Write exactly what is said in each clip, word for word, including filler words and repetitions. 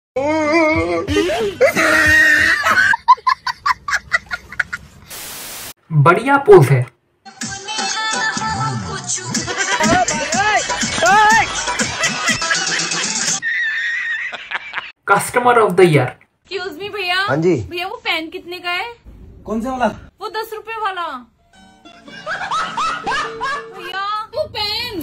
बढ़िया पोज है। Customer of the year. Excuse me भैया। हाँ जी भैया वो पेन कितने का है? कौन सा वाला? वो दस रुपए वाला। भैया वो पेन।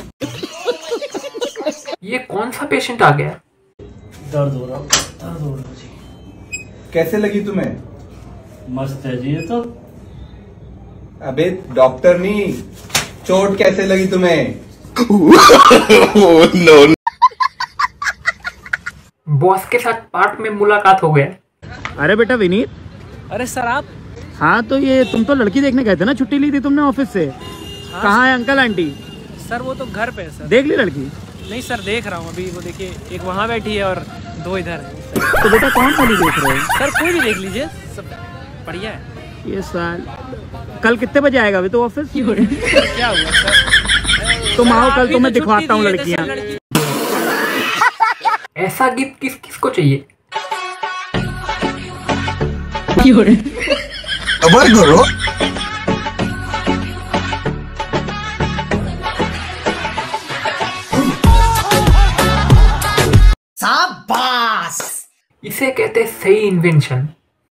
ये कौन सा पेशेंट आ गया? दर्द हो रहा दर्द हो रहा जी। कैसे लगी तुम्हें? मस्त है जी ये तो। अबे डॉक्टर नहीं, चोट कैसे लगी तुम्हें? No no. बॉस के साथ पार्ट में मुलाकात हो गया। अरे बेटा विनीत। अरे सर आप? हाँ तो ये तुम तो लड़की देखने गए थे ना, छुट्टी ली थी तुमने ऑफिस से। हाँ, कहाँ है अंकल आंटी? सर वो तो घर पे है सर। देख ली लड़की? नहीं सर देख रहा हूँ अभी, वो देखिए एक वहाँ बैठी है और दो इधर है। तो बेटा कौन वाली देख रहे हो? सर कोई भी देख लीजिए, सब बढ़िया है। ये साल कल कितने बजे आएगा अभी तो ऑफिस? क्या हुआ सर? तुम आओ कल, तुम्हें दिखवाता हूँ लड़कियाँ। ऐसा गिफ्ट किस किस को चाहिए? खबर करो। शाबाश। इसे कहते हैं सही इन्वेंशन।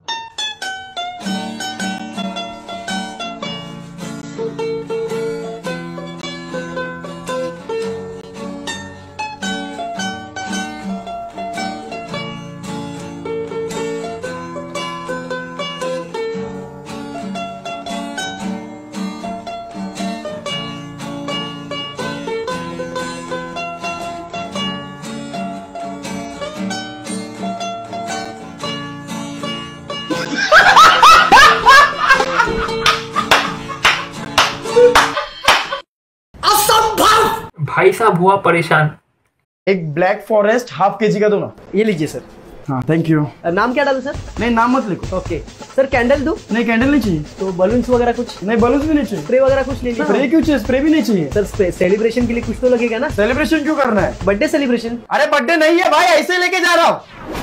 भाई साहब हुआ परेशान। एक ब्लैक फॉरेस्ट हाफ के जी का दो ना। ये लीजिए सर। हाँ थैंक यू। नाम क्या डालूं सर? नहीं नाम मत लिखो। Okay sir. कैंडल दूं? नहीं कैंडल नहीं चाहिए। तो बलून्स वगैरह कुछ? नहीं बलून्स भी नहीं चाहिए। स्प्रे वगैरह कुछ ले लीजिए। स्प्रे क्यों चाहिए? स्प्रे भी नहीं चाहिए सर। स्प्रे सेलिब्रेशन के लिए कुछ तो लगेगा ना? सेलिब्रेशन क्यों करना है? Birthday celebration. अरे बर्थडे नहीं है भाई, ऐसे लेके जा रहा हूँ।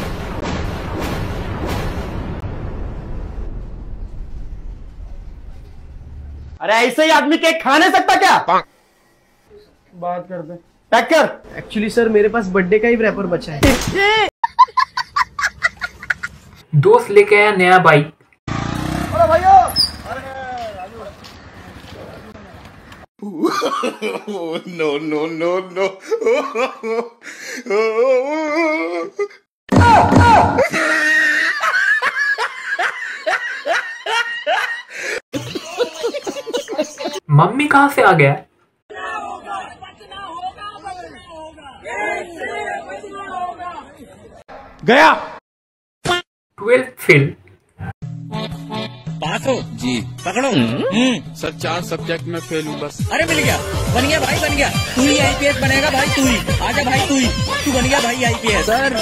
अरे ऐसे ही आदमी केक खा नहीं सकता क्या? बात करते पैक कर। एक्चुअली सर मेरे पास बर्थडे का ही रैपर बचा है। दोस्त लेके आया नया बाइक। अरे भैया no no no no. Mummy कहाँ से आ गया? गया ट्वेल्थ फेल। पास हो जी? पकड़ो। हम्म सर चार सब्जेक्ट में फेल हूँ बस। अरे मिल गया, बन गया भाई बन गया। तू ही आईपीएस बनेगा भाई, तू ही आजा भाई, तू ही तू बन गया भाई आईपीएस। सर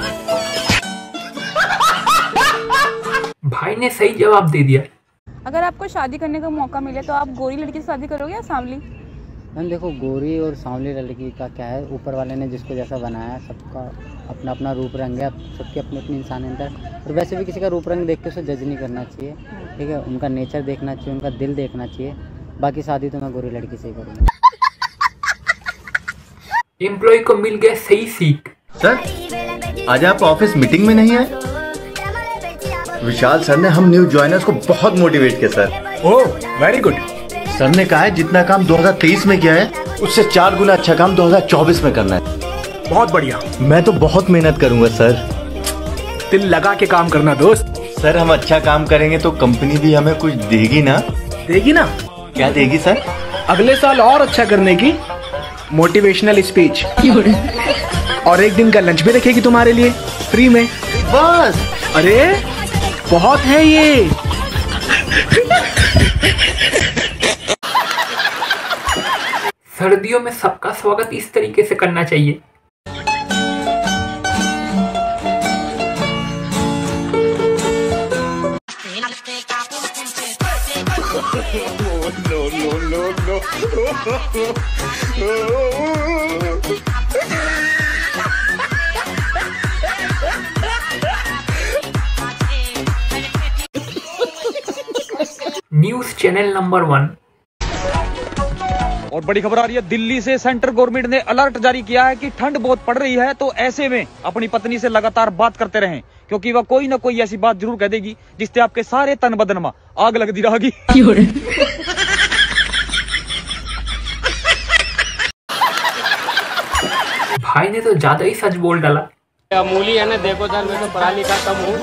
भाई ने सही जवाब दे दिया। अगर आपको शादी करने का मौका मिले तो आप गोरी लड़की से शादी करोगे या सांवली? मैम देखो गोरी और सांवली लड़की का क्या है, ऊपर वाले ने जिसको जैसा बनाया है, सबका अपना अपना रूप रंग है, सबकी अपनी अपनी इंसानियत है। और वैसे भी किसी का रूप रंग देख के उसे जज नहीं करना चाहिए, ठीक है? उनका नेचर देखना चाहिए, उनका दिल देखना चाहिए। बाकी शादी तो मैं गोरी लड़की से ही करूँगा। एम्प्लॉय को मिल गया सही सीख। सर आज आप ऑफिस मीटिंग में नहीं आए? विशाल सर ने हम न्यू ज्वाइनर्स को बहुत मोटिवेट किया sir. Oh very good. Sir ने कहा है जितना काम दो हज़ार तेईस में किया है उससे चार गुना अच्छा काम दो हज़ार चौबीस में करना है। बहुत बढ़िया। मैं तो बहुत मेहनत करूंगा सर। दिल लगा के काम करना दोस्त। सर हम अच्छा काम करेंगे तो कंपनी भी हमें कुछ देगी ना? देगी ना? क्या देगी सर? अगले साल और अच्छा करने की मोटिवेशनल स्पीच और एक दिन का लंच भी रखेगी तुम्हारे लिए फ्री में। बस। अरे बहुत है ये। सर्दियों में सबका स्वागत इस तरीके से करना चाहिए। No no no no. Channel number one. और बड़ी खबर आ रही है, दिल्ली से सेंट्रल गवर्नमेंट ने अलर्ट जारी किया है कि ठंड बहुत पड़ रही है, तो ऐसे में अपनी पत्नी से लगातार बात करते रहें, क्योंकि वह कोई ना कोई ऐसी बात जरूर कह देगी जिससे आपके सारे तन बदन में आग लगती रहेगी। भाई ने तो ज्यादा ही सच बोल डाला। मूली है ना, देखो सर मैं तो पढ़ा लिखा कम हूँ,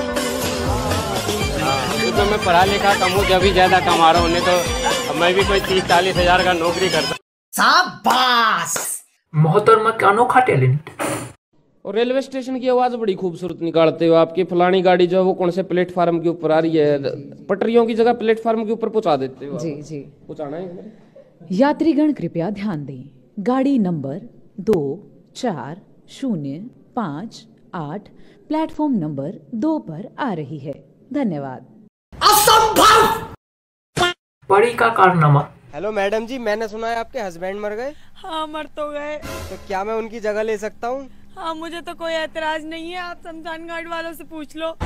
तो मैं पढ़ा लिखा कम हूँ, जब भी ज्यादा कमा रहा हूँ, नहीं तो मैं भी कोई तीस चालीस हजार का नौकरी करता। शाबाश। मोहतरमा का अनोखा टैलेंट। और रेलवे स्टेशन की आवाज बड़ी खूबसूरत निकालते हो, आपकी फलानी गाड़ी जो है वो कौन से प्लेटफार्म के ऊपर आ रही है, पटरियों की जगह प्लेटफार्म के ऊपर पहुंचा देते हो। जी जी पहुंचाना है। यात्रीगण कृपया ध्यान दें, गाड़ी नंबर दो चार शून्य पाँच आठ प्लेटफॉर्म नंबर दो पर आ रही है। धन्यवाद। असंभव। परी का कारनामा। हेलो मैडम जी, मैंने सुना है आपके हस्बैंड मर गए। हाँ मर तो गए। तो क्या मैं उनकी जगह ले सकता हूँ? हाँ मुझे तो कोई एतराज नहीं है, आप शमशान घाट वालों से पूछ लो।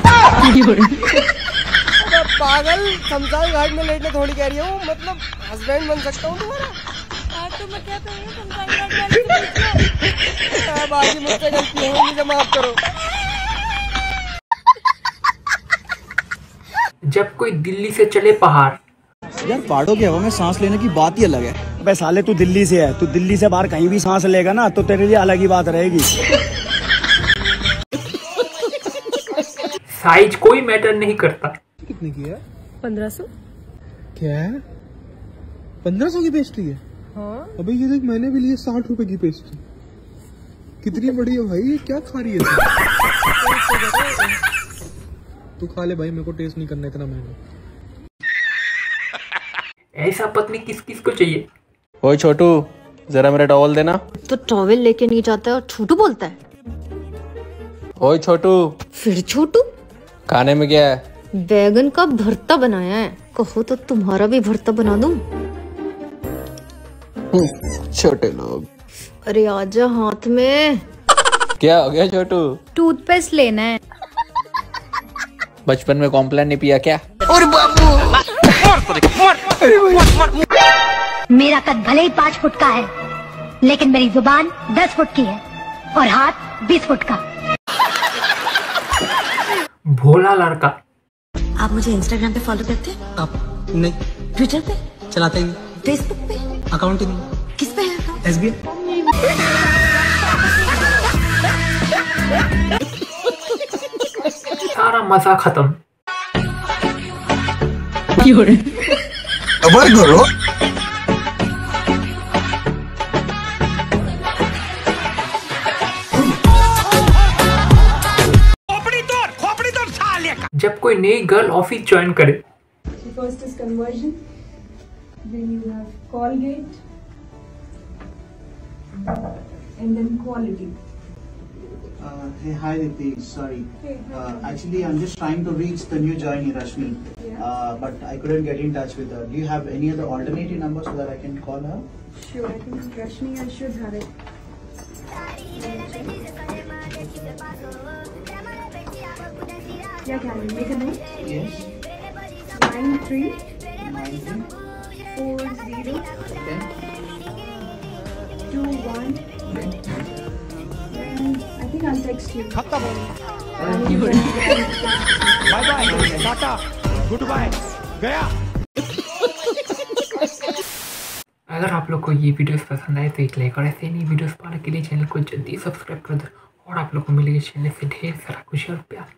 पागल, शमशान घाट में लेटने थोड़ी कह रही हूँ, मतलब हस्बैंड बन सकता हूँ तुम्हारा। हाँ तो मैं क्या करूँ, शमशान घाट वालों से पूछ लो। बाकी मुझसे गलती है, मुझे माफ करो। जब कोई दिल्ली से चले पहाड़। यार पहाड़ों की हवा में सांस लेने की बात ही अलग है। अबे साले तू दिल्ली से है, तू दिल्ली से बाहर कहीं भी सांस लेगा ना तो तेरे लिए अलग ही बात रहेगी। साइज कोई मैटर नहीं करता। कितने की है? पंद्रह सौ। क्या है? पंद्रह सौ की पेस्ट्री है? हाँ। अबे ये देख, मैंने भी लिए साठ रुपए की पेस्ट्री। कितनी बड़ी है भाई, ये क्या खा रही है? तू खा ले भाई, मेरे को टेस्ट नहीं करना इतना महंगा। ऐसा पत्नी किस किस को चाहिए? ओए छोटू, जरा मेरा टॉवल देना। तो टॉवल लेके नहीं जाता है और छोटू बोलता है। ओए छोटू। फिर छोटू। खाने में क्या है? बैगन का भरता बनाया है, कहो तो तुम्हारा भी भरता बना दूं। छोटे लोग। अरे आजा हाथ में। क्या हो गया छोटू? टूथपेस्ट लेना है। बचपन में कॉम्प्लान नहीं पिया क्या? और बाबू मेरा कद भले ही पाँच फुट का है, लेकिन मेरी जुबान दस फुट की है और हाथ बीस फुट का। भोला लड़का। आप मुझे इंस्टाग्राम पे फॉलो करते हैं? आप नहीं। ट्विटर पे? चलाते ही। फेसबुक पे? अकाउंट ही नहीं। किस पे है? S B I. सारा मजा खत्म। खबर करो। जब कोई नई गर्ल ऑफिस ज्वाइन करे। First is conversion, then you have Colgate and then quality. Uh, hey, hi Dipti, sorry. Hey, hi. Uh, actually, I'm just trying to reach the new joinee Rashmi, Yeah. uh, but I couldn't get in touch with her. Do you have any other alternative number so that I can call her? Sure, I think Rashmi, I should have it. Yeah, can you make a note? Yes. Nine three Nine three. four zero Okay. two one. I think I'll text you. खत्म. Bye bye. Tata. Good bye. गया. अगर आप लोग को ये videos पसंद आए तो एक लाइक और ऐसे नहीं वीडियोस पाने के लिए चैनल को जल्दी सब्सक्राइब कर दो और आप लोग को मिलेगी चैनल से ढेर सारा खुशी और प्यार।